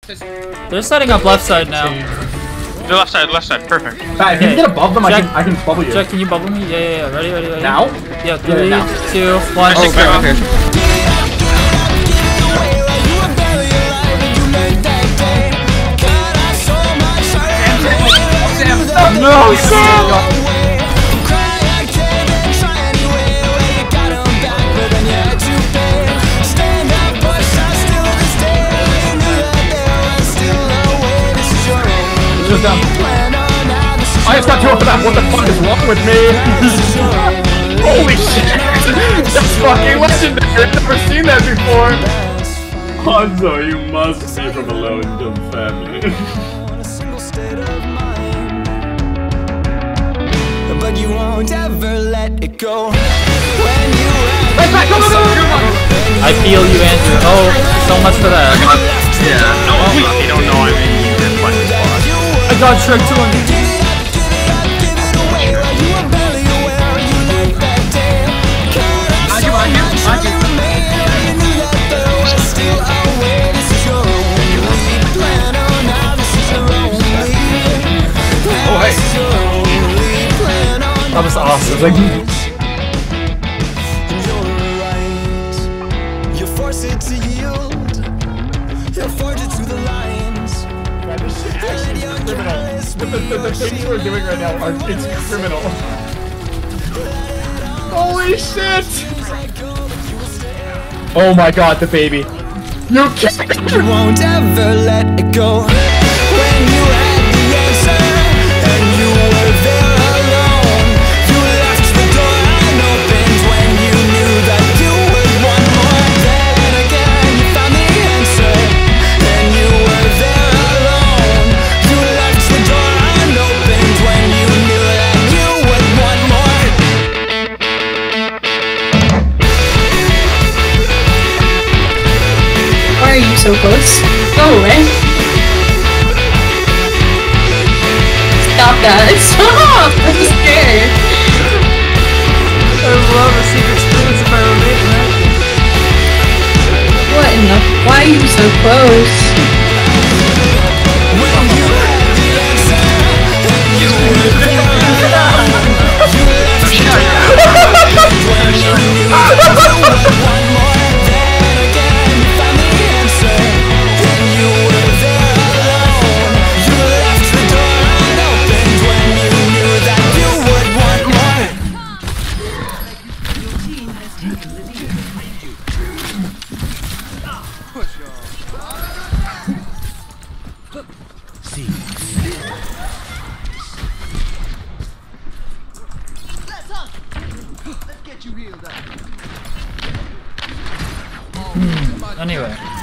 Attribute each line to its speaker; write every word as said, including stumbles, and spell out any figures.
Speaker 1: They're setting up left side now.
Speaker 2: The left side, left side, perfect.
Speaker 3: Alright, if you can get above them,
Speaker 1: Jack,
Speaker 3: I can I can bubble you.
Speaker 1: Jack, can you bubble me? Yeah, yeah, yeah. Ready, ready, ready.
Speaker 3: Now?
Speaker 1: Yeah, three,
Speaker 3: yeah, now.
Speaker 1: two, one.
Speaker 2: Oh, okay, okay.
Speaker 1: No, Sam!
Speaker 3: Just down. I just got two of that. What the fuck is wrong with me? Holy shit! That's fucking legendary. I've never seen that before.
Speaker 4: Hanzo, you must be from a low-income family.
Speaker 5: But you won't ever let it go. When you
Speaker 3: right back, go, go, go, go, go.
Speaker 1: I feel you, Andrew. Oh, so much for that.
Speaker 2: Yeah. No, you don't know. I mean, you did play this boss.
Speaker 1: I got Shrek two hundred.
Speaker 3: Oh, hey.
Speaker 1: That was awesome.
Speaker 3: Like,
Speaker 5: you force it to yield. You forge it to the lines.
Speaker 3: man, this shit actually is criminal. The, the, the, the things we're doing right now are, it's criminal. Holy shit! Oh my god, the baby. You can't!
Speaker 5: You won't ever let it go. When you had the answer and you were there alone, you left the door unopened when you knew that you would want more. Then again you found the answer and you were there alone. You left the door unopened when you knew that you would want more.
Speaker 6: Why are you so close? Go away. Stop that. Stop! I'm scared.
Speaker 1: I love a secret experience if I were made, man.
Speaker 6: What in the... Why are you so close?
Speaker 5: When you had the answer and you were there alone, you left the door unopened when you knew that you would want more. Then again you found the answer and you were there alone. You left the door unopened when you knew that you would want more.
Speaker 1: Anyway.